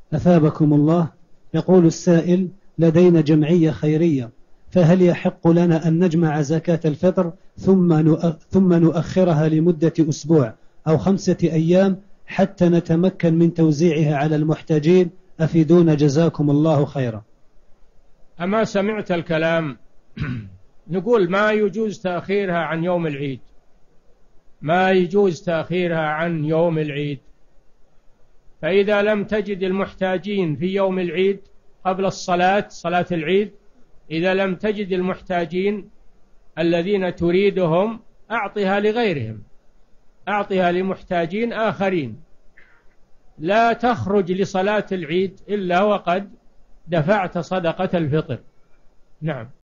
أثابكم الله. يقول السائل: لدينا جمعية خيرية، فهل يحق لنا أن نجمع زكاة الفطر ثم نؤخرها لمدة أسبوع أو 5 أيام حتى نتمكن من توزيعها على المحتاجين؟ أفيدونا جزاكم الله خيرا. أما سمعت الكلام؟ نقول ما يجوز تأخيرها عن يوم العيد، ما يجوز تأخيرها عن يوم العيد. فإذا لم تجد المحتاجين في يوم العيد قبل صلاة العيد، إذا لم تجد المحتاجين الذين تريدهم أعطها لغيرهم، أعطها لمحتاجين آخرين. لا تخرج لصلاة العيد إلا وقد دفعت صدقة الفطر. نعم.